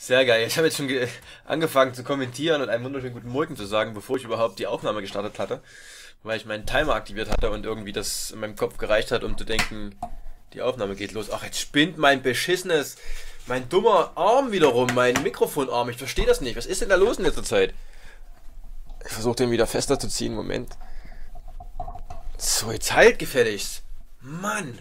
Sehr geil. Ich habe jetzt schon angefangen zu kommentieren und einen wunderschönen guten Morgen zu sagen, bevor ich überhaupt die Aufnahme gestartet hatte, weil ich meinen Timer aktiviert hatte und irgendwie das in meinem Kopf gereicht hat, um zu denken, die Aufnahme geht los. Ach, jetzt spinnt mein dummer Arm wiederum, mein Mikrofonarm. Ich verstehe das nicht. Was ist denn da los in letzter Zeit? Ich versuche den wieder fester zu ziehen. Moment. So, jetzt halt gefälligst. Mann.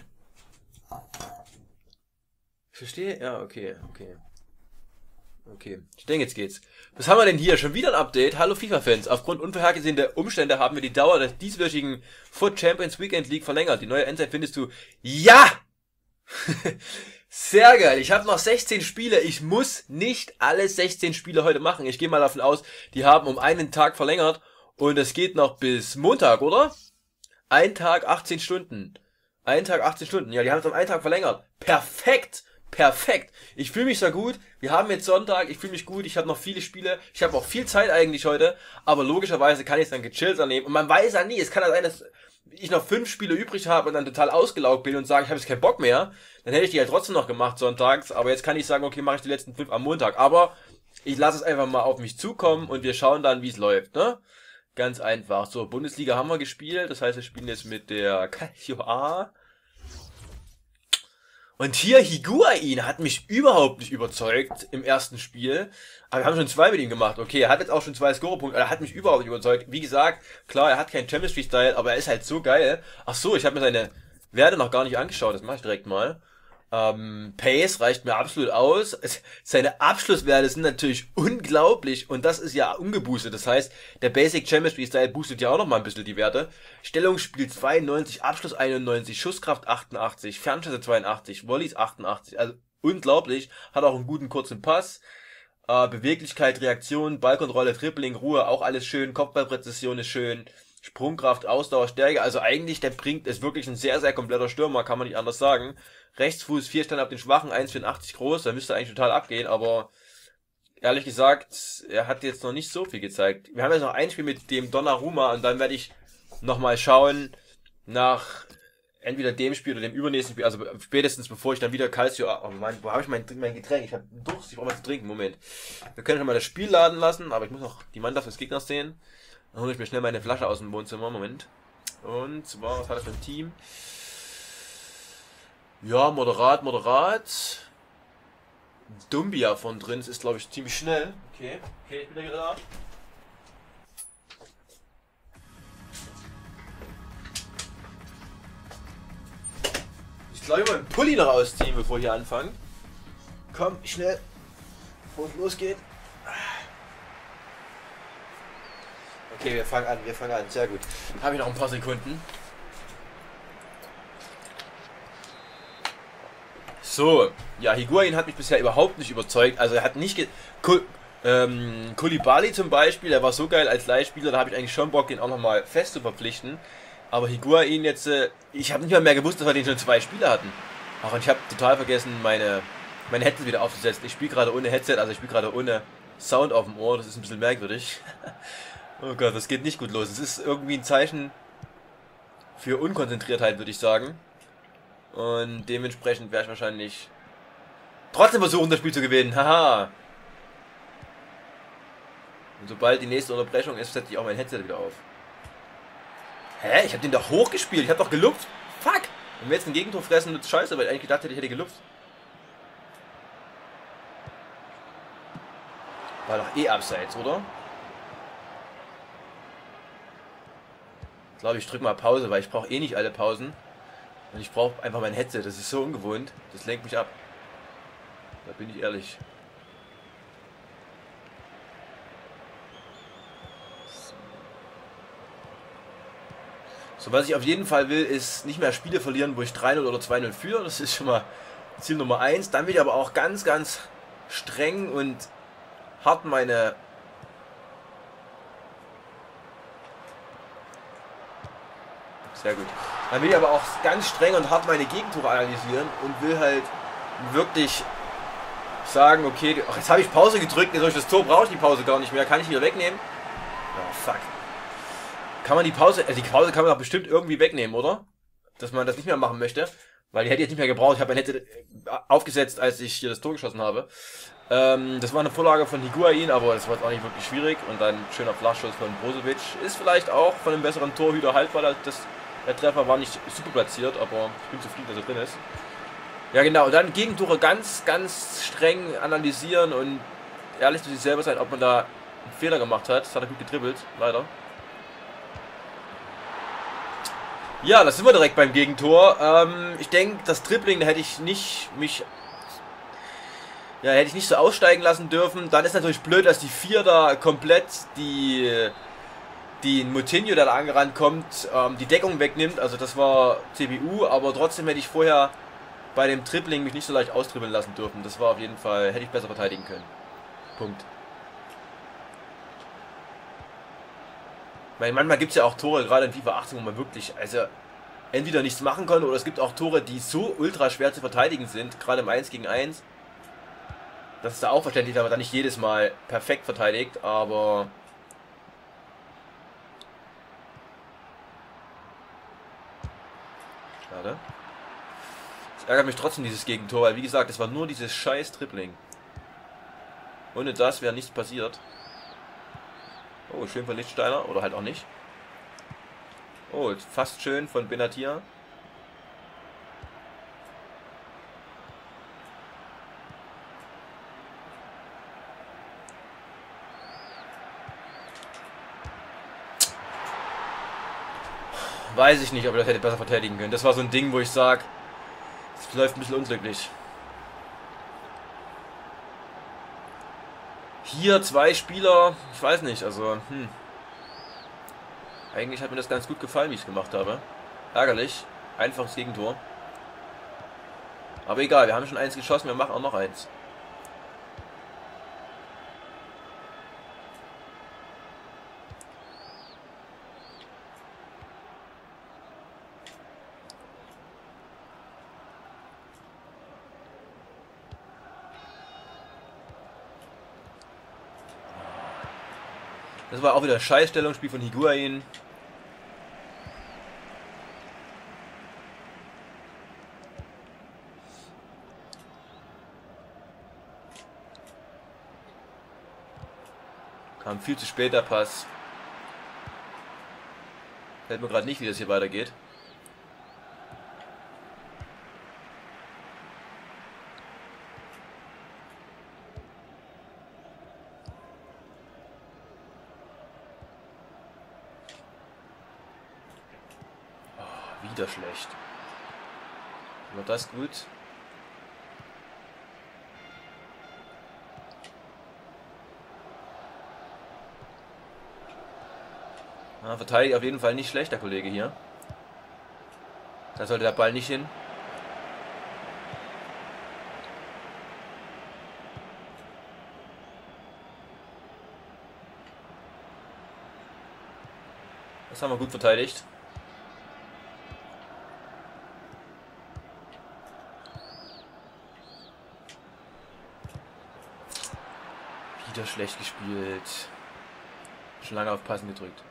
Ich verstehe? Ja, okay. Okay, ich denke, jetzt geht's. Was haben wir denn hier? Schon wieder ein Update. Hallo FIFA-Fans. Aufgrund unvorhergesehener Umstände haben wir die Dauer der dieswöchigen Foot Champions Weekend League verlängert. Die neue Endzeit findest du... Ja! Sehr geil. Ich habe noch 16 Spiele. Ich muss nicht alle 16 Spiele heute machen. Ich gehe mal davon aus, die haben um einen Tag verlängert. Und es geht noch bis Montag, oder? Ein Tag, 18 Stunden. Ein Tag, 18 Stunden. Ja, die haben es um einen Tag verlängert. Perfekt! Perfekt. Ich fühle mich sehr gut. Wir haben jetzt Sonntag. Ich fühle mich gut. Ich habe noch viele Spiele. Ich habe auch viel Zeit eigentlich heute. Aber logischerweise kann ich es dann gechillt annehmen. Und man weiß ja nie. Es kann ja sein, dass ich noch 5 Spiele übrig habe und dann total ausgelaugt bin und sage, ich habe jetzt keinen Bock mehr. Dann hätte ich die halt trotzdem noch gemacht sonntags. Aber jetzt kann ich sagen, okay, mache ich die letzten 5 am Montag. Aber ich lasse es einfach mal auf mich zukommen und wir schauen dann, wie es läuft, ne? Ganz einfach. So, Bundesliga haben wir gespielt. Das heißt, wir spielen jetzt mit der Calcio A. Und hier Higuain hat mich überhaupt nicht überzeugt im ersten Spiel. Aber wir haben schon 2 mit ihm gemacht. Okay, er hat jetzt auch schon 2 Scorerpunkte. Er hat mich überhaupt nicht überzeugt. Wie gesagt, klar, er hat keinen Chemistry-Style, aber er ist halt so geil. Ach so, ich habe mir seine Werte noch gar nicht angeschaut. Das mache ich direkt mal. Pace reicht mir absolut aus. Seine Abschlusswerte sind natürlich unglaublich und das ist ja ungeboostet. Das heißt, der Basic Chemistry Style boostet ja auch noch mal ein bisschen die Werte. Stellungsspiel 92, Abschluss 91, Schusskraft 88, Fernschüsse 82, Volleys 88. Also unglaublich. Hat auch einen guten kurzen Pass. Beweglichkeit, Reaktion, Ballkontrolle, Dribbling, Ruhe, auch alles schön. Kopfballpräzision ist schön. Sprungkraft, Ausdauer, Stärke. Also eigentlich, ist wirklich ein sehr, sehr kompletter Stürmer, kann man nicht anders sagen. Rechtsfuß, 4 Sterne ab den Schwachen, 1,84 groß, da müsste eigentlich total abgehen, aber ehrlich gesagt, er hat jetzt noch nicht so viel gezeigt. Wir haben jetzt noch ein Spiel mit dem Donnarumma und dann werde ich nochmal schauen nach entweder dem Spiel oder dem übernächsten Spiel, also spätestens bevor ich dann wieder Calcio... Oh Mann, wo habe ich mein Getränk? Ich habe Durst, ich brauche mal zu trinken, Moment. Wir können schon mal das Spiel laden lassen, aber ich muss noch die Mannschaft des Gegners sehen. Dann hole ich mir schnell meine Flasche aus dem Wohnzimmer, Moment. Und zwar, was hat das für ein Team? Ja, moderat. Dumbia von drin, das ist glaube ich ziemlich schnell. Okay, ich bin wieder da. Ich glaube, meinen Pulli noch ausziehen, bevor ich hier anfange. Komm, schnell, bevor es losgeht. Okay, wir fangen an, sehr gut. Habe ich noch ein paar Sekunden. So, ja, Higuain hat mich bisher überhaupt nicht überzeugt. Also er hat nicht Koulibaly zum Beispiel, der war so geil als Leihspieler, da habe ich eigentlich schon Bock, den auch nochmal fest zu verpflichten. Aber Higuain jetzt, ich habe nicht mal mehr gewusst, dass wir den schon 2 Spiele hatten. Ach, und ich habe total vergessen, meine Headset wieder aufzusetzen. Ich spiele gerade ohne Headset, also ich spiele gerade ohne Sound auf dem Ohr, das ist ein bisschen merkwürdig. Oh Gott, das geht nicht gut los. Es ist irgendwie ein Zeichen für Unkonzentriertheit, würde ich sagen. Und dementsprechend werde ich wahrscheinlich trotzdem versuchen, das Spiel zu gewinnen. Haha. Und sobald die nächste Unterbrechung ist, setze ich auch mein Headset wieder auf. Hä? Ich habe den doch hochgespielt. Ich habe doch gelupft. Fuck. Wenn wir jetzt ein Gegentor fressen, wird scheiße, weil ich eigentlich gedacht hätte, ich hätte gelupft. War doch eh abseits, oder? Ich glaube, ich drücke mal Pause, weil ich brauche eh nicht alle Pausen. Und ich brauche einfach mein Headset, das ist so ungewohnt, das lenkt mich ab. Da bin ich ehrlich. So, was ich auf jeden Fall will, ist nicht mehr Spiele verlieren, wo ich 3-0 oder 2-0 führe. Das ist schon mal Ziel Nummer 1. Dann will ich aber auch ganz, ganz streng und hart meine... Sehr gut. Dann will ich aber auch ganz streng und hart meine Gegentore analysieren und will halt wirklich sagen, okay, ach, jetzt habe ich Pause gedrückt, durch das Tor brauche ich die Pause gar nicht mehr, kann ich wieder wegnehmen? Oh, fuck. Kann man die Pause kann man doch bestimmt irgendwie wegnehmen, oder? Dass man das nicht mehr machen möchte. Weil die hätte ich jetzt nicht mehr gebraucht. Ich habe eine Hätte aufgesetzt, als ich hier das Tor geschossen habe. Das war eine Vorlage von Higuain, aber das war jetzt auch nicht wirklich schwierig. Und dann schöner Flachschuss von Brozovic. Ist vielleicht auch von einem besseren Torhüter haltbar. Der Treffer war nicht super platziert, aber ich bin zufrieden, dass er drin ist. Ja genau, und dann Gegentore ganz, ganz streng analysieren und ehrlich zu sich selber sein, ob man da einen Fehler gemacht hat. Das hat er gut gedribbelt, leider. Ja, da sind wir direkt beim Gegentor. Ich denke, das Dribbling, da hätte ich nicht so aussteigen lassen dürfen. Dann ist natürlich blöd, dass die Vier da komplett die Moutinho, der da angerannt kommt, die Deckung wegnimmt. Also das war CBU, aber trotzdem hätte ich vorher bei dem Dribbling mich nicht so leicht austribbeln lassen dürfen. Das war auf jeden Fall, hätte ich besser verteidigen können. Punkt. Weil manchmal gibt es ja auch Tore, gerade in FIFA 18, wo man wirklich, also entweder nichts machen kann, oder es gibt auch Tore, die so ultra schwer zu verteidigen sind, gerade im 1 gegen 1. Das ist da auch verständlich, wenn man da nicht jedes Mal perfekt verteidigt, aber schade. Es ärgert mich trotzdem, dieses Gegentor, weil wie gesagt, es war nur dieses scheiß Dribbling. Ohne das wäre nichts passiert. Oh, schön von Lichtsteiner, oder halt auch nicht. Oh, fast schön von Benatia. Weiß ich nicht, ob er das hätte besser verteidigen können. Das war so ein Ding, wo ich sage, es läuft ein bisschen unglücklich. Hier 2 Spieler, ich weiß nicht, also, Eigentlich hat mir das ganz gut gefallen, wie ich es gemacht habe. Ärgerlich, einfaches Gegentor. Aber egal, wir haben schon 1 geschossen, wir machen auch noch 1. Das war auch wieder ein Scheißstellungsspiel von Higuain. Kam viel zu spät der Pass. Fällt mir gerade nicht, wie das hier weitergeht. Wieder schlecht. War das gut? Ja, verteidigt auf jeden Fall nicht schlecht, der Kollege hier. Da sollte der Ball nicht hin. Das haben wir gut verteidigt. Wieder schlecht gespielt. Schon lange auf Passen gedrückt.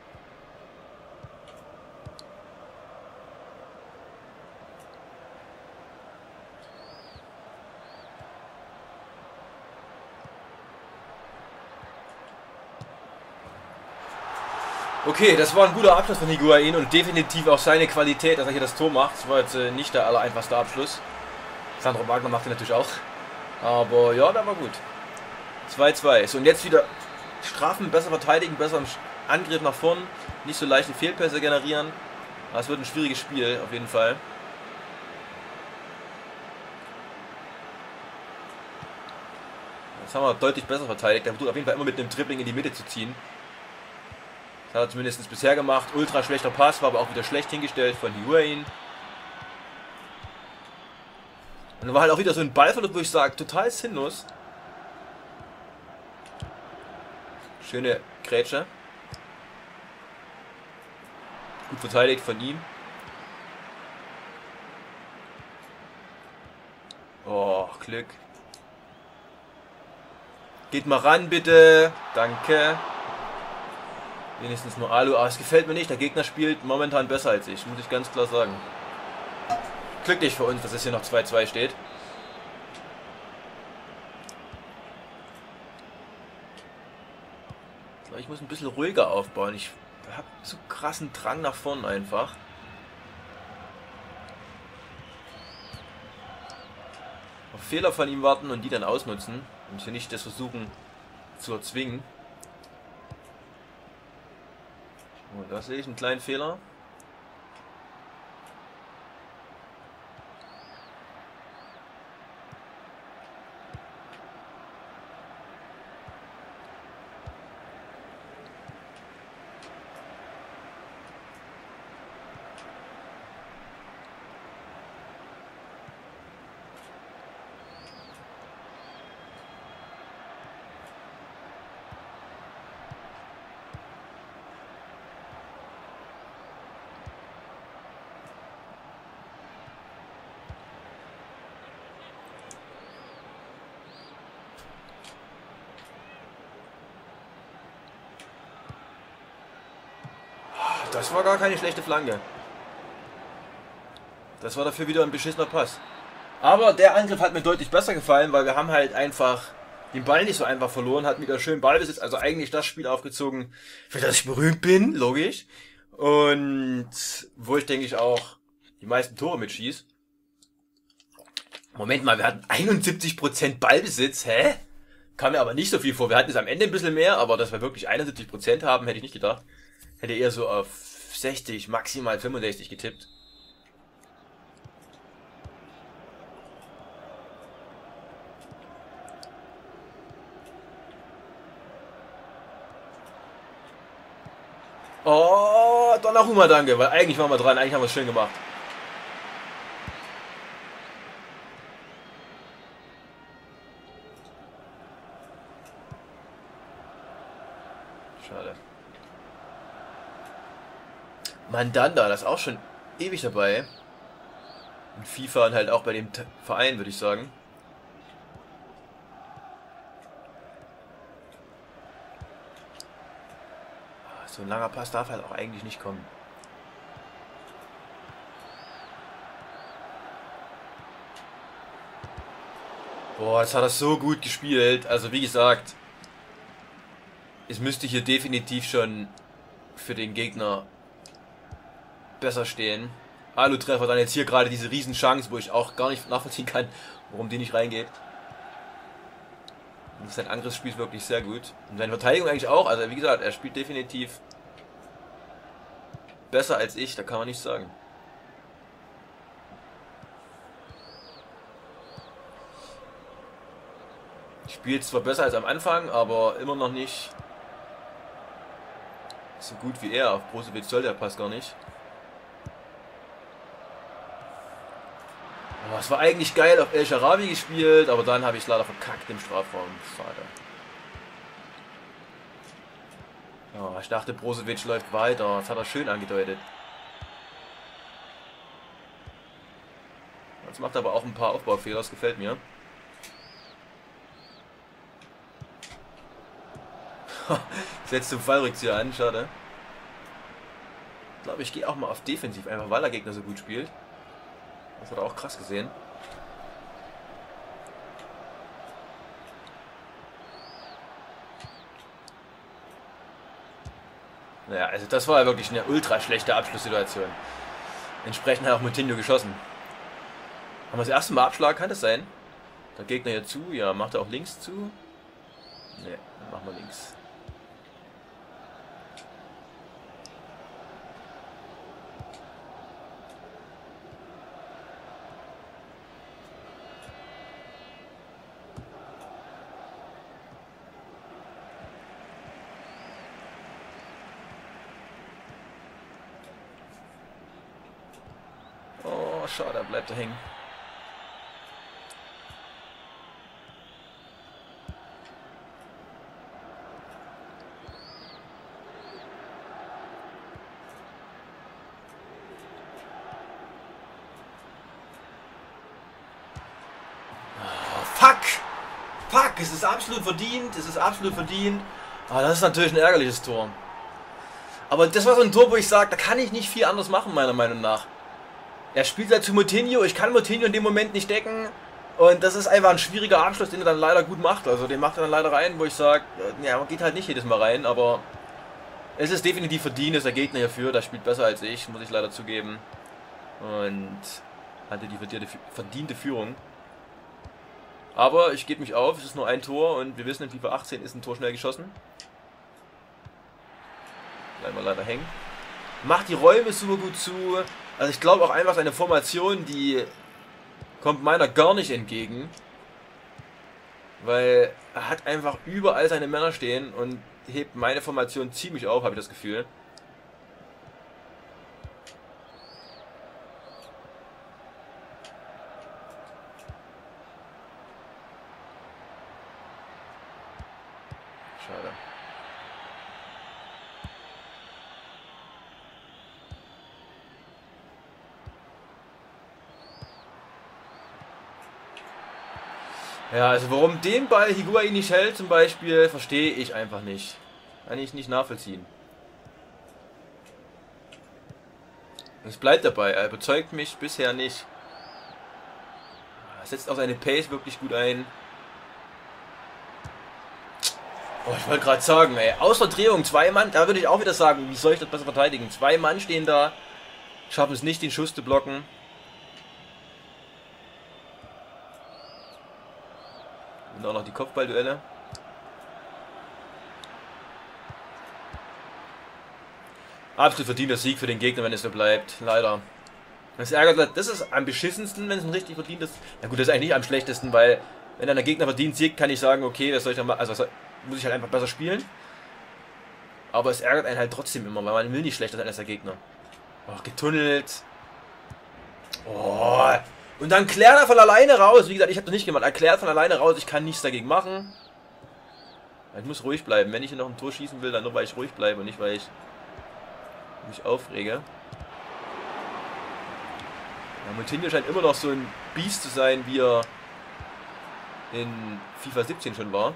Okay, das war ein guter Abschluss von Higuain und definitiv auch seine Qualität, dass er hier das Tor macht. Das war jetzt nicht der allereinfachste Abschluss. Sandro Wagner macht er natürlich auch. Aber ja, der war gut. 2-2. So, und jetzt wieder straffen, besser verteidigen, besser im Angriff nach vorn. Nicht so leichte Fehlpässe generieren. Das wird ein schwieriges Spiel, auf jeden Fall. Das haben wir deutlich besser verteidigt. Der versucht auf jeden Fall immer mit einem Dribbling in die Mitte zu ziehen. Das hat er zumindest bisher gemacht. Ultra schlechter Pass, war aber auch wieder schlecht hingestellt von Higuain. Und dann war halt auch wieder so ein Ballverlust, wo ich sage, total sinnlos. Schöne Grätsche. Gut verteidigt von ihm. Oh, Glück. Geht mal ran, bitte. Danke. Wenigstens nur Alu. Aber es gefällt mir nicht. Der Gegner spielt momentan besser als ich. Muss ich ganz klar sagen. Glücklich für uns, dass es hier noch 2-2 steht. Ich muss ein bisschen ruhiger aufbauen. Ich habe so krassen Drang nach vorn einfach. Auf Fehler von ihm warten und die dann ausnutzen. Und hier nicht das versuchen zu erzwingen. Oh, da sehe ich einen kleinen Fehler. Das war gar keine schlechte Flanke. Das war dafür wieder ein beschissener Pass. Aber der Angriff hat mir deutlich besser gefallen, weil wir haben halt einfach den Ball nicht so einfach verloren, hat wieder schön Ballbesitz, also eigentlich das Spiel aufgezogen, für das ich berühmt bin, logisch. Und wo ich denke ich auch die meisten Tore mitschieße. Moment mal, wir hatten 71% Ballbesitz, hä? Kam mir aber nicht so viel vor. Wir hatten es am Ende ein bisschen mehr, aber dass wir wirklich 71% haben, hätte ich nicht gedacht. Hätte eher so auf 60, maximal 65 getippt. Oh, Donnarumma, danke, weil eigentlich waren wir dran, eigentlich haben wir es schön gemacht. Schade. Mandanda, das ist auch schon ewig dabei. In FIFA und halt auch bei dem Verein, würde ich sagen. So ein langer Pass darf halt auch eigentlich nicht kommen. Boah, jetzt hat er so gut gespielt. Also wie gesagt, es müsste hier definitiv schon für den Gegner besser stehen. Alu-Treffer, dann jetzt hier gerade diese Riesenchance, wo ich auch gar nicht nachvollziehen kann, warum die nicht reingeht. Und sein Angriffsspiel ist wirklich sehr gut. Und seine Verteidigung eigentlich auch. Also wie gesagt, er spielt definitiv besser als ich, da kann man nichts sagen. Spielt zwar besser als am Anfang, aber immer noch nicht so gut wie er. Auf Brozovic soll der Pass gar nicht. Oh, es war eigentlich geil auf El Shaarawy gespielt, aber dann habe ich es leider verkackt im Strafraum. Schade. Oh, ich dachte, Brozovic läuft weiter. Das hat er schön angedeutet. Jetzt macht er aber auch ein paar Aufbaufehler, das gefällt mir. Setzt zum Fallrückzieher an, schade. Ich glaube, ich gehe auch mal auf Defensiv, einfach weil der Gegner so gut spielt. Das hat er auch krass gesehen. Naja, also das war ja wirklich eine ultra schlechte Abschlusssituation. Entsprechend hat auch Moutinho geschossen. Haben wir das erste Mal Abschlag? Kann das sein? Der Gegner hier zu? Ja, macht er auch links zu? Ne, dann machen wir links. Oh, schade, da bleibt er hängen. Fuck, es ist absolut verdient, es ist absolut verdient. Aber das ist natürlich ein ärgerliches Tor. Aber das war so ein Tor, wo ich sage, da kann ich nicht viel anders machen, meiner Meinung nach. Er spielt halt zu Moutinho, ich kann Moutinho in dem Moment nicht decken. Und das ist einfach ein schwieriger Abschluss, den er dann leider gut macht. Also den macht er dann leider rein, wo ich sage, ja, man geht halt nicht jedes Mal rein, aber es ist definitiv verdient, dass der Gegner hierfür, der spielt besser als ich, muss ich leider zugeben. Und hatte die verdiente Führung. Aber ich gebe mich auf, es ist nur ein Tor und wir wissen, in FIFA 18 ist ein Tor schnell geschossen. Bleiben wir leider hängen. Macht die Räume super gut zu. Also ich glaube auch einfach seine Formation, die kommt meiner gar nicht entgegen. Weil er hat einfach überall seine Männer stehen und hebt meine Formation ziemlich auf, habe ich das Gefühl. Schade. Ja, also warum den Ball Higuain nicht hält zum Beispiel, verstehe ich einfach nicht. Kann ich nicht nachvollziehen. Es bleibt dabei, er überzeugt mich bisher nicht. Er setzt auch seine Pace wirklich gut ein. Oh, ich wollte gerade sagen, ey, außer Drehung, 2 Mann, da würde ich auch wieder sagen, wie soll ich das besser verteidigen? 2 Mann stehen da, schaffen es nicht, den Schuss zu blocken. Und auch noch die Kopfballduelle. Absolut verdienter Sieg für den Gegner, wenn es so bleibt. Leider. Das ärgert, das ist am beschissensten, wenn es ein richtig verdientes... Na gut, das ist eigentlich nicht am schlechtesten, weil wenn dann der Gegner verdient siegt, kann ich sagen, okay, das soll ich dann mal, also muss ich halt einfach besser spielen. Aber es ärgert einen halt trotzdem immer, weil man will nicht schlechter sein als der Gegner. Oh, getunnelt. Oh. Und dann klärt er von alleine raus. Wie gesagt, ich habe das nicht gemacht. Er klärt von alleine raus. Ich kann nichts dagegen machen. Ich muss ruhig bleiben. Wenn ich hier noch ein Tor schießen will, dann nur weil ich ruhig bleibe und nicht weil ich mich aufrege. Ja, Moutinho scheint immer noch so ein Biest zu sein, wie er in FIFA 17 schon war.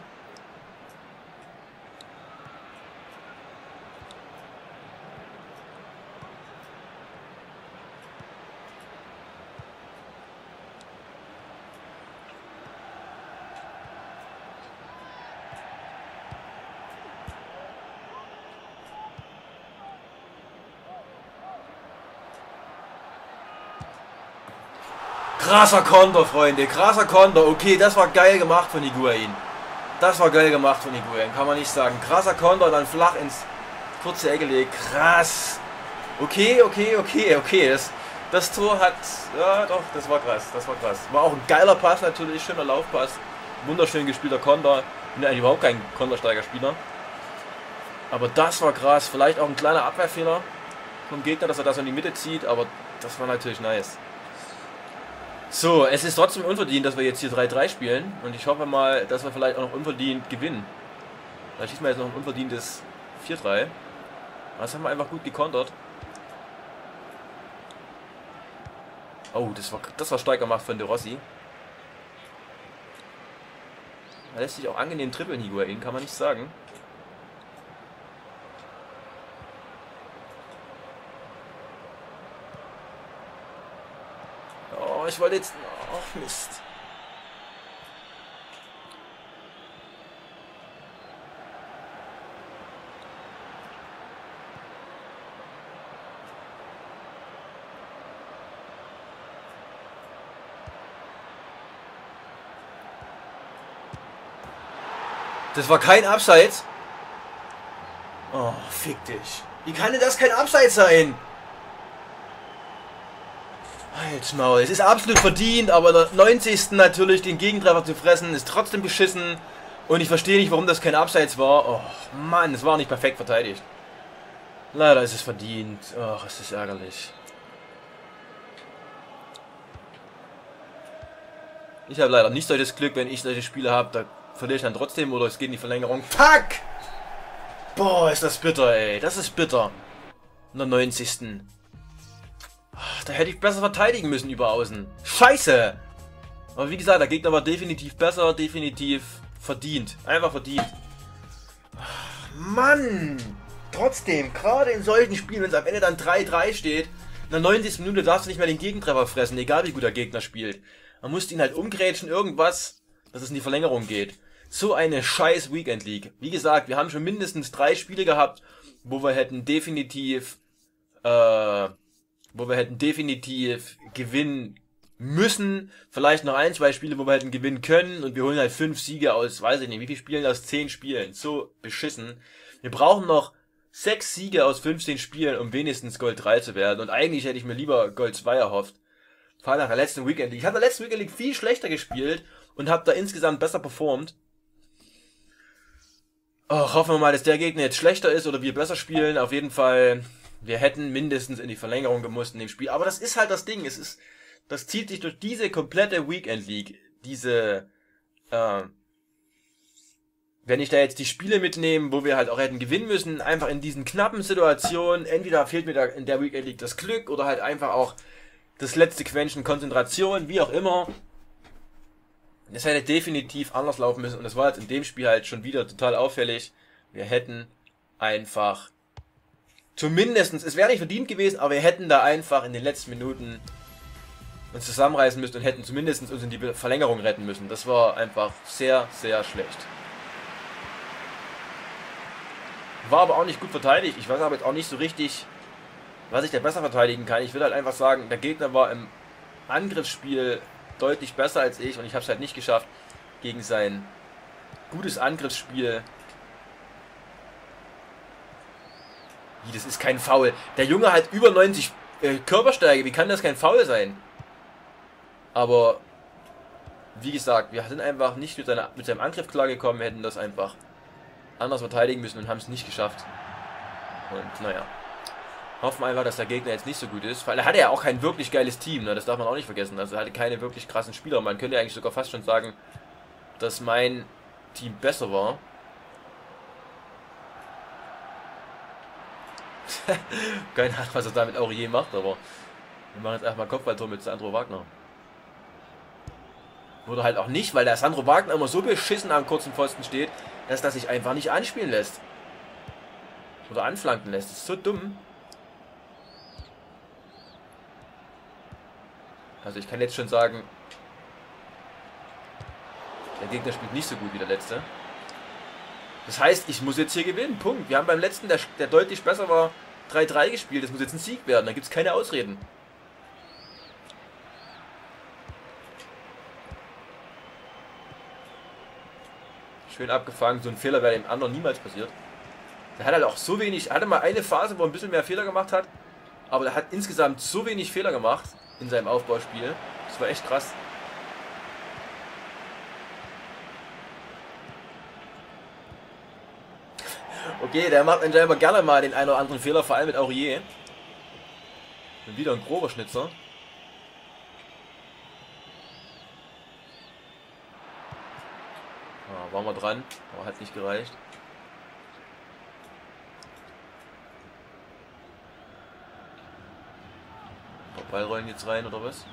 Krasser Konter, Freunde, krasser Konter. Okay, das war geil gemacht von Higuain. Das war geil gemacht von Higuain, kann man nicht sagen. Krasser Konter, dann flach ins kurze Ecke gelegt. Krass. Okay. Das Tor hat... Ja, doch, das war krass. War auch ein geiler Pass natürlich, schöner Laufpass. Wunderschön gespielter Konter. Ich bin eigentlich überhaupt kein Kontersteigerspieler. Aber das war krass. Vielleicht auch ein kleiner Abwehrfehler vom Gegner, dass er das in die Mitte zieht. Aber das war natürlich nice. So, es ist trotzdem unverdient, dass wir jetzt hier 3-3 spielen. Und ich hoffe mal, dass wir vielleicht auch noch unverdient gewinnen. Da schießen wir jetzt noch ein unverdientes 4-3. Das haben wir einfach gut gekontert. Oh, das war stark gemacht von De Rossi. Er lässt sich auch angenehm trippeln, Higuain, kann man nicht sagen. Oh, ich wollte jetzt... Oh, Mist. Das war kein Abseits. Oh, fick dich. Wie kann denn das kein Abseits sein? Halt's Maul. Es ist absolut verdient, aber der 90. natürlich den Gegentreffer zu fressen, ist trotzdem beschissen. Und ich verstehe nicht, warum das kein Abseits war. Oh, Mann, es war nicht perfekt verteidigt. Leider ist es verdient. Ach, es ist ärgerlich. Ich habe leider nicht solches Glück, wenn ich solche Spiele habe, da verliere ich dann trotzdem oder es geht in die Verlängerung. Fuck! Boah, ist das bitter, ey. Das ist bitter. In der 90. Ach, da hätte ich besser verteidigen müssen über außen. Scheiße! Aber wie gesagt, der Gegner war definitiv besser, definitiv verdient. Einfach verdient. Ach, Mann! Trotzdem, gerade in solchen Spielen, wenn es am Ende dann 3-3 steht, In der 90. Minute darfst du nicht mehr den Gegentreffer fressen, egal wie gut der Gegner spielt. Man muss ihn halt umgrätschen, irgendwas, dass es in die Verlängerung geht. So eine scheiß Weekend League. Wie gesagt, wir haben schon mindestens 3 Spiele gehabt, wo wir hätten definitiv gewinnen müssen. Vielleicht noch 1, 2 Spiele, wo wir hätten gewinnen können. Und wir holen halt 5 Siege aus, weiß ich nicht, wie viele Spielen aus 10 Spielen. So beschissen. Wir brauchen noch 6 Siege aus 15 Spielen, um wenigstens Gold 3 zu werden. Und eigentlich hätte ich mir lieber Gold 2 erhofft. Vor allem nach der letzten Weekend League. Ich habe in der letzten Weekend League viel schlechter gespielt und habe da insgesamt besser performt. Oh, hoffen wir mal, dass der Gegner jetzt schlechter ist oder wir besser spielen. Auf jeden Fall, wir hätten mindestens in die Verlängerung gemusst in dem Spiel. Aber das ist halt das Ding. Das zieht sich durch diese komplette Weekend League. Wenn ich da jetzt die Spiele mitnehme, wo wir halt auch hätten gewinnen müssen, einfach in diesen knappen Situationen, entweder fehlt mir da in der Weekend League das Glück oder halt einfach auch das letzte Quäntchen Konzentration, wie auch immer. Das hätte definitiv anders laufen müssen und das war jetzt in dem Spiel halt schon wieder total auffällig. Wir hätten einfach zumindestens, es wäre nicht verdient gewesen, aber wir hätten da einfach in den letzten Minuten uns zusammenreißen müssen und hätten zumindest uns in die Verlängerung retten müssen. Das war einfach sehr, sehr schlecht. War aber auch nicht gut verteidigt. Ich weiß aber jetzt auch nicht so richtig, was ich da besser verteidigen kann. Ich will halt einfach sagen, der Gegner war im Angriffsspiel deutlich besser als ich und ich habe es halt nicht geschafft, gegen sein gutes Angriffsspiel. Wie, das ist kein Foul. Der Junge hat über 90 Körperstärke. Wie kann das kein Foul sein? Aber wie gesagt, wir sind einfach nicht mit seinem Angriff klargekommen. Wir hätten das einfach anders verteidigen müssen und haben es nicht geschafft. Und naja, hoffen wir einfach, dass der Gegner jetzt nicht so gut ist, weil er hatte ja auch kein wirklich geiles Team, ne? Das darf man auch nicht vergessen. Also er hatte keine wirklich krassen Spieler. Man könnte eigentlich sogar fast schon sagen, dass mein Team besser war. Keine Ahnung, was er da mit Aurier macht, aber wir machen jetzt erstmal Kopfballtor mit Sandro Wagner. Oder halt auch nicht, weil der Sandro Wagner immer so beschissen am kurzen Pfosten steht, dass das sich einfach nicht anspielen lässt. Oder anflanken lässt. Das ist so dumm. Also ich kann jetzt schon sagen, der Gegner spielt nicht so gut wie der letzte. Das heißt, ich muss jetzt hier gewinnen. Punkt. Wir haben beim letzten, der deutlich besser war, 3-3 gespielt. Das muss jetzt ein Sieg werden. Da gibt es keine Ausreden. Schön abgefangen. So ein Fehler wäre dem anderen niemals passiert. Der hat halt auch so wenig. Er hatte mal eine Phase, wo er ein bisschen mehr Fehler gemacht hat. Aber der hat insgesamt so wenig Fehler gemacht in seinem Aufbauspiel. Das war echt krass. Okay, der macht anscheinend gerne mal den einen oder anderen Fehler, vor allem mit Aurier. Und wieder ein grober Schnitzer. Ja, waren wir dran, aber hat nicht gereicht. Ballrollen jetzt rein oder was?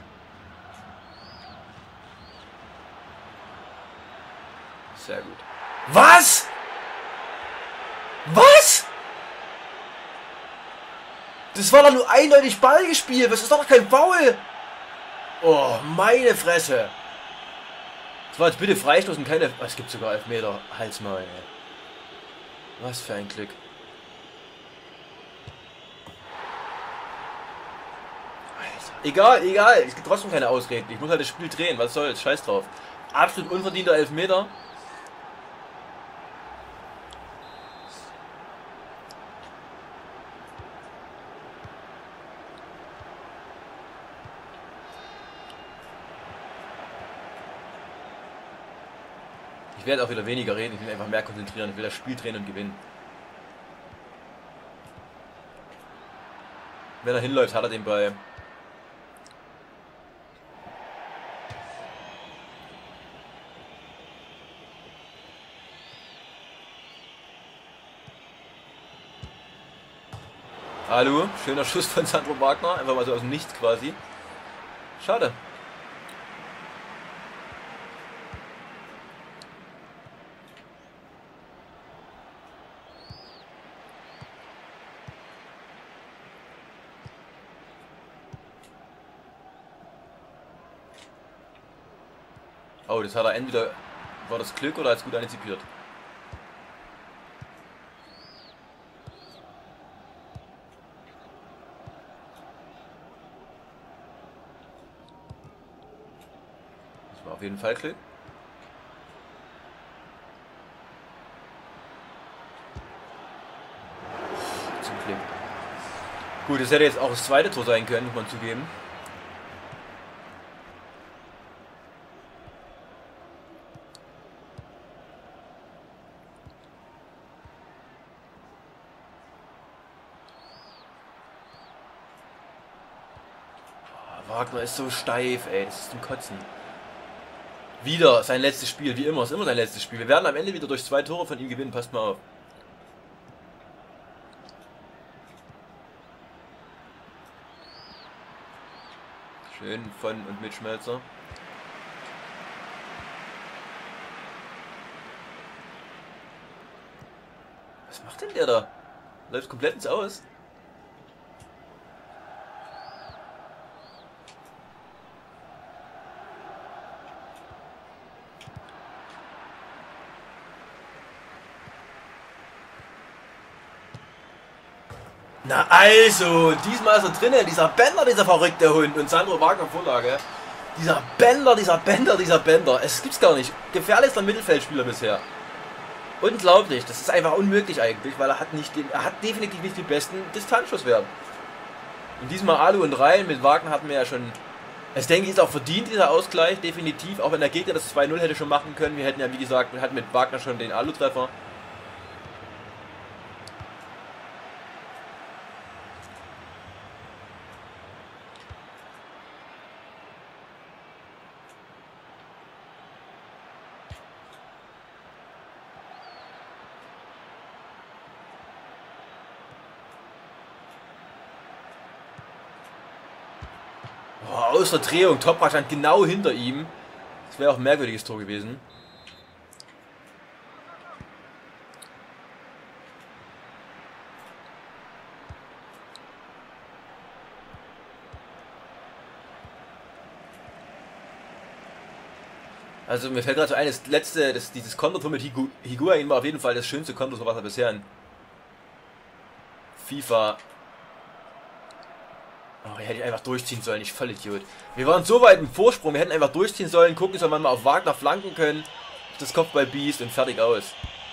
Sehr gut. Was? Was? Das war doch nur eindeutig Ball gespielt. Das ist doch kein Foul. Oh, meine Fresse. Das war jetzt bitte Freistoß und keine... Es gibt sogar Elfmeter. Halt's mal, ey. Was für ein Glück. Egal, egal. Es gibt trotzdem keine Ausreden. Ich muss halt das Spiel drehen. Was soll's? Scheiß drauf. Absolut unverdienter Elfmeter. Ich werde auch wieder weniger reden. Ich will mich einfach mehr konzentrieren. Ich will das Spiel drehen und gewinnen. Wenn er hinläuft, hat er den Ball. Hallo, schöner Schuss von Sandro Wagner, einfach mal so aus dem Nichts quasi. Schade. Oh, das hat er entweder... War das Glück oder als gut antizipiert? Das war auf jeden Fall Glück. Zum Glück. Gut, das hätte jetzt auch das zweite Tor sein können, muss man zugeben. Wagner ist so steif, ey, das ist zum Kotzen. Wieder sein letztes Spiel, wie immer, ist immer sein letztes Spiel. Wir werden am Ende wieder durch 2 Tore von ihm gewinnen, passt mal auf. Schön von und mit Schmelzer. Was macht denn der da? Läuft komplett ins Aus. Na also, diesmal ist er drinnen, dieser Bender, dieser verrückte Hund und Sandro Wagner Vorlage. Dieser Bender. Es gibt's gar nicht. Gefährlichster Mittelfeldspieler bisher. Unglaublich, das ist einfach unmöglich eigentlich, weil er hat definitiv nicht den besten Distanzschusswert. Und diesmal Alu und Rhein, mit Wagner hatten wir ja schon, es denke ich ist auch verdient dieser Ausgleich, definitiv, auch wenn der Gegner das 2-0 hätte schon machen können, wir hätten ja wie gesagt, wir hatten mit Wagner schon den Alu-Treffer. Boah, aus der Drehung, Toprak stand genau hinter ihm. Das wäre auch ein merkwürdiges Tor gewesen. Also mir fällt gerade so ein, das letzte, dieses Kontertor mit Higuain war auf jeden Fall das schönste Kontertor, was er bisher in FIFA... Oh, hier hätte ich einfach durchziehen sollen, ich Vollidiot. Wir waren so weit im Vorsprung, wir hätten einfach durchziehen sollen, gucken sollen, wann wir auf Wagner flanken können, das Kopfball biest und fertig aus.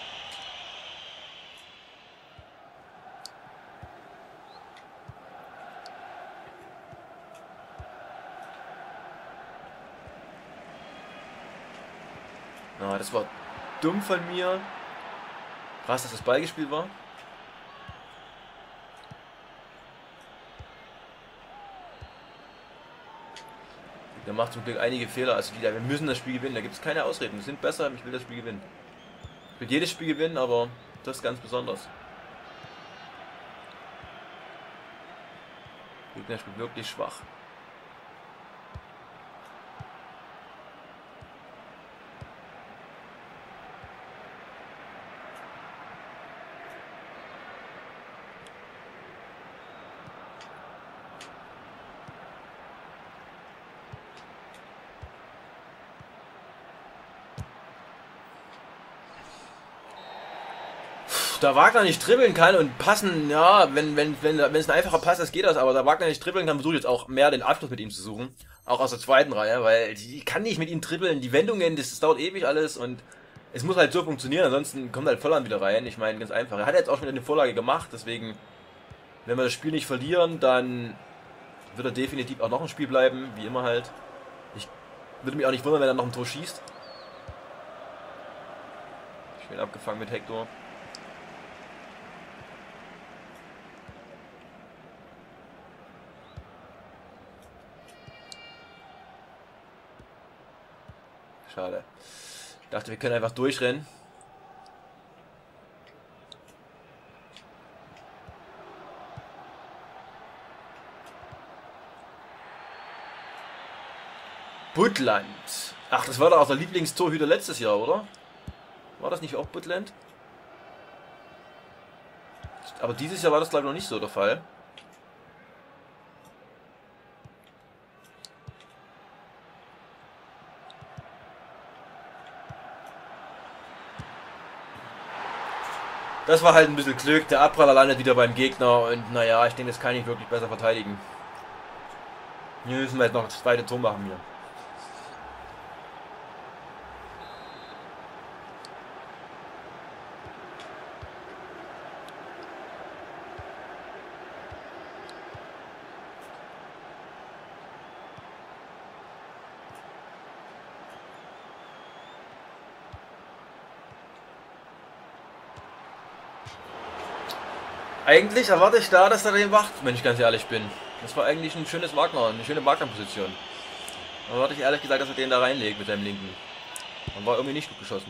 Na, das war dumm von mir. Krass, dass das Ballgespiel war. Der macht zum Glück einige Fehler. Also wir müssen das Spiel gewinnen. Da gibt es keine Ausreden. Wir sind besser, ich will das Spiel gewinnen. Ich will jedes Spiel gewinnen, aber das ganz besonders. Der Gegner spielt wirklich schwach. Da Wagner nicht dribbeln kann und passen, ja, wenn es ein einfacher Pass ist, geht das, aber da Wagner nicht dribbeln kann, versuche ich jetzt auch mehr den Abschluss mit ihm zu suchen. Auch aus der zweiten Reihe, weil die kann nicht mit ihm dribbeln, die Wendungen, das dauert ewig alles und es muss halt so funktionieren, ansonsten kommt halt Volland wieder rein. Ich meine, ganz einfach. Er hat jetzt auch schon eine Vorlage gemacht, deswegen, wenn wir das Spiel nicht verlieren, dann wird er definitiv auch noch im Spiel bleiben, wie immer halt. Ich würde mich auch nicht wundern, wenn er noch ein Tor schießt. Schön abgefangen mit Hector. Schade. Ich dachte, wir können einfach durchrennen. Butland. Ach, das war doch auch der Lieblingstorhüter letztes Jahr, oder? War das nicht auch Butland? Aber dieses Jahr war das, glaube ich, noch nicht so der Fall. Das war halt ein bisschen Glück. Der Abpraller landet wieder beim Gegner und naja, ich denke, das kann ich wirklich besser verteidigen. Hier müssen wir jetzt noch das zweite Tor machen hier. Eigentlich erwarte ich da, dass er den wacht, wenn ich ganz ehrlich bin. Das war eigentlich ein schönes Wagner, eine schöne Wagner-Position. Da erwarte ich ehrlich gesagt, dass er den da reinlegt mit seinem linken. Und war irgendwie nicht gut geschossen.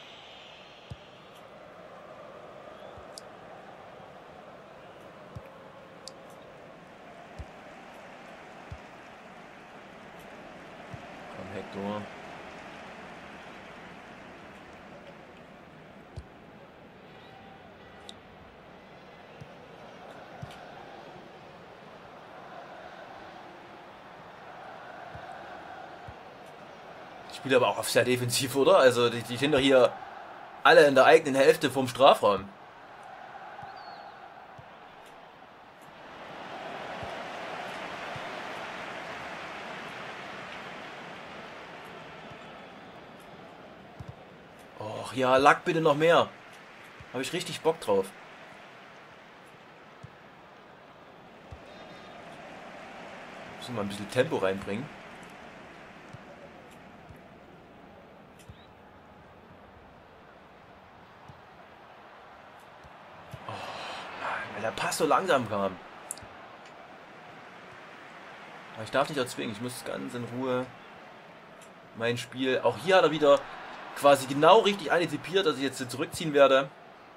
Komm, Hector. Spielt aber auch auf sehr defensiv, oder? Also die sind doch hier alle in der eigenen Hälfte vom Strafraum. Och ja, Lack bitte noch mehr. Habe ich richtig Bock drauf. Müssen wir mal ein bisschen Tempo reinbringen. Weil der Pass so langsam kam. Aber ich darf nicht erzwingen, ich muss ganz in Ruhe mein Spiel. Auch hier hat er wieder quasi genau richtig antizipiert, dass ich jetzt zurückziehen werde.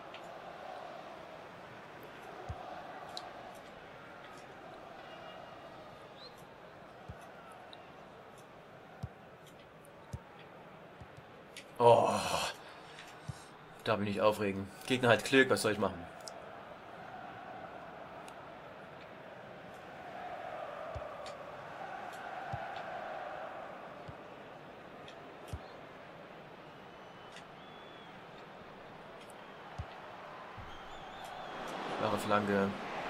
Oh, da bin ich aufregen. Gegner hat Glück, was soll ich machen? Klare Flanke.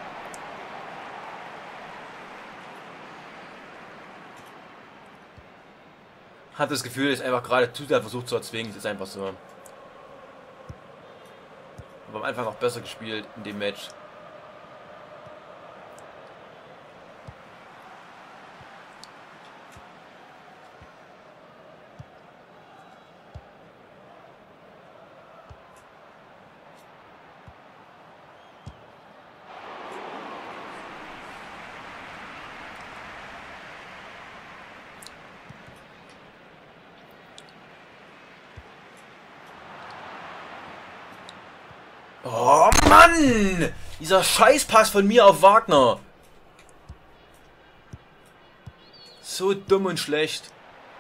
Hat das Gefühl, ist einfach gerade zu sehr versucht zu erzwingen. Es ist einfach so. Wir haben einfach noch besser gespielt in dem Match. Oh Mann! Dieser Scheißpass von mir auf Wagner. So dumm und schlecht.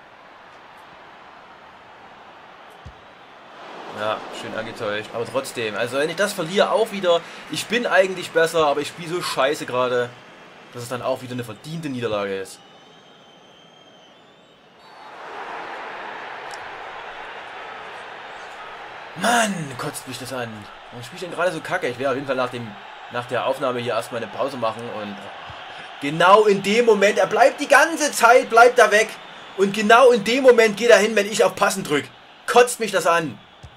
Ja, schön angetäuscht. Aber trotzdem, also wenn ich das verliere, auch wieder. Ich bin eigentlich besser, aber ich spiele so scheiße gerade, dass es dann auch wieder eine verdiente Niederlage ist. Mann, kotzt mich das an. Warum spiele ich denn gerade so kacke? Ich werde auf jeden Fall nach der Aufnahme hier erstmal eine Pause machen und genau in dem Moment, er bleibt die ganze Zeit, bleibt er weg und genau in dem Moment geht er hin, wenn ich auf Passen drücke. Kotzt mich das an.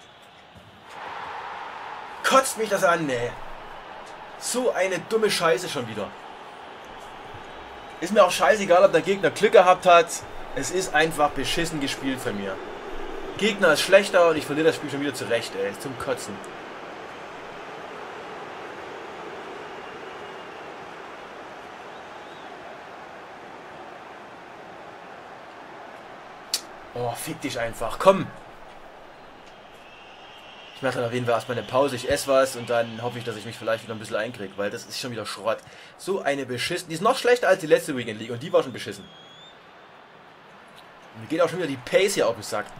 Kotzt mich das an, ey. So eine dumme Scheiße schon wieder. Ist mir auch scheißegal, ob der Gegner Glück gehabt hat. Es ist einfach beschissen gespielt von mir. Gegner ist schlechter und ich verliere das Spiel schon wieder zurecht, ey. Zum Kotzen. Oh, fick dich einfach. Komm. Ich mache dann auf jeden Fall erstmal eine Pause. Ich esse was und dann hoffe ich, dass ich mich vielleicht wieder ein bisschen einkriege, weil das ist schon wieder Schrott. So eine beschissen. Die ist noch schlechter als die letzte Weekend League und die war schon beschissen. Und mir geht auch schon wieder die Pace hier auf den Sack.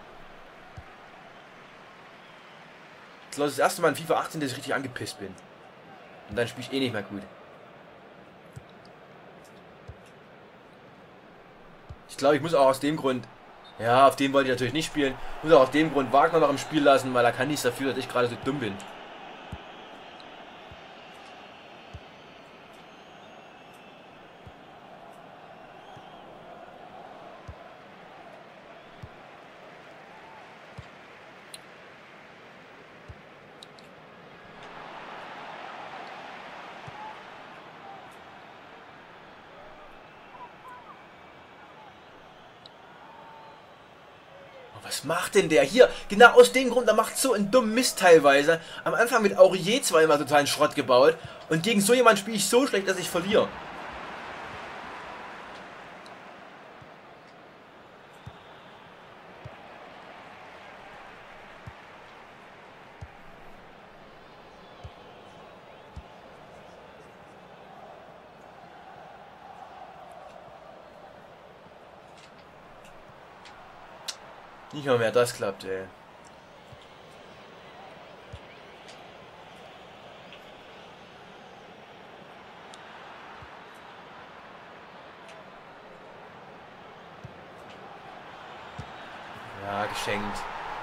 Das ist das erste Mal in FIFA 18, dass ich richtig angepisst bin. Und dann spiele ich eh nicht mehr gut. Ich glaube, ich muss auch aus dem Grund... Ja, auf dem wollte ich natürlich nicht spielen. Ich muss auch aus dem Grund Wagner noch im Spiel lassen, weil er kann nichts dafür, dass ich gerade so dumm bin. Was macht denn der hier? Genau aus dem Grund, der macht so einen dummen Mist teilweise. Am Anfang mit Aurier zweimal totalen Schrott gebaut. Und gegen so jemanden spiele ich so schlecht, dass ich verliere. Nicht mal mehr das klappt, ey. Ja, geschenkt.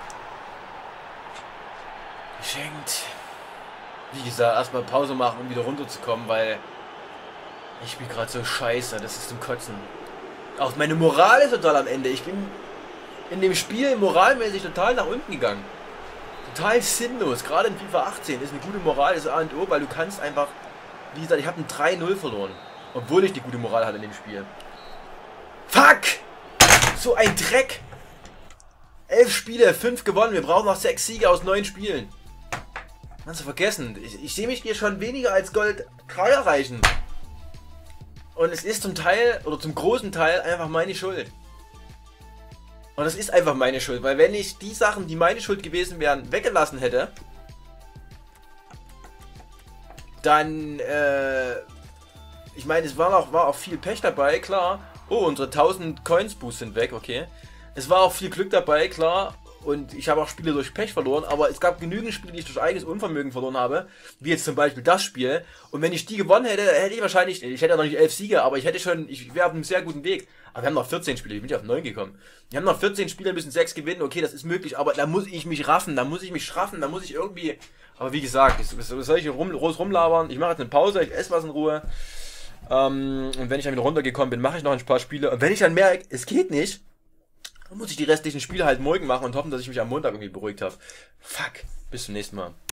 Geschenkt. Wie gesagt, erstmal Pause machen, um wieder runterzukommen, weil ich spiele gerade so scheiße, das ist zum Kotzen. Auch meine Moral ist total am Ende. Ich bin in dem Spiel moralmäßig total nach unten gegangen. Total sinnlos. Gerade in FIFA 18 ist eine gute Moral das A und O, weil du kannst einfach, wie gesagt, ich habe ein 3-0 verloren. Obwohl ich die gute Moral hatte in dem Spiel. Fuck! So ein Dreck! 11 Spiele, 5 gewonnen. Wir brauchen noch 6 Siege aus 9 Spielen. Kannst du vergessen. Ich sehe mich hier schon weniger als Gold 3 erreichen. Und es ist zum Teil, oder zum großen Teil, einfach meine Schuld. Und das ist einfach meine Schuld, weil wenn ich die Sachen, die meine Schuld gewesen wären, weggelassen hätte, dann, ich meine, es war auch viel Pech dabei, klar. Oh, unsere 1000 Coins Boost sind weg, okay. Es war auch viel Glück dabei, klar. Und ich habe auch Spiele durch Pech verloren, aber es gab genügend Spiele, die ich durch eigenes Unvermögen verloren habe, wie jetzt zum Beispiel das Spiel. Und wenn ich die gewonnen hätte, hätte ich wahrscheinlich, ich hätte ja noch nicht 11 Siege, aber ich wäre auf einem sehr guten Weg. Aber wir haben noch 14 Spiele, ich bin ja auf 9 gekommen. Wir haben noch 14 Spiele, müssen 6 gewinnen, okay, das ist möglich, aber da muss ich mich raffen, da muss ich mich schraffen, da muss ich irgendwie... Aber wie gesagt, soll ich hier groß rumlabern, ich mache jetzt eine Pause, ich esse was in Ruhe. Und wenn ich dann wieder runtergekommen bin, mache ich noch ein paar Spiele. Und wenn ich dann merke, es geht nicht, dann muss ich die restlichen Spiele halt morgen machen und hoffen, dass ich mich am Montag irgendwie beruhigt habe. Fuck, bis zum nächsten Mal.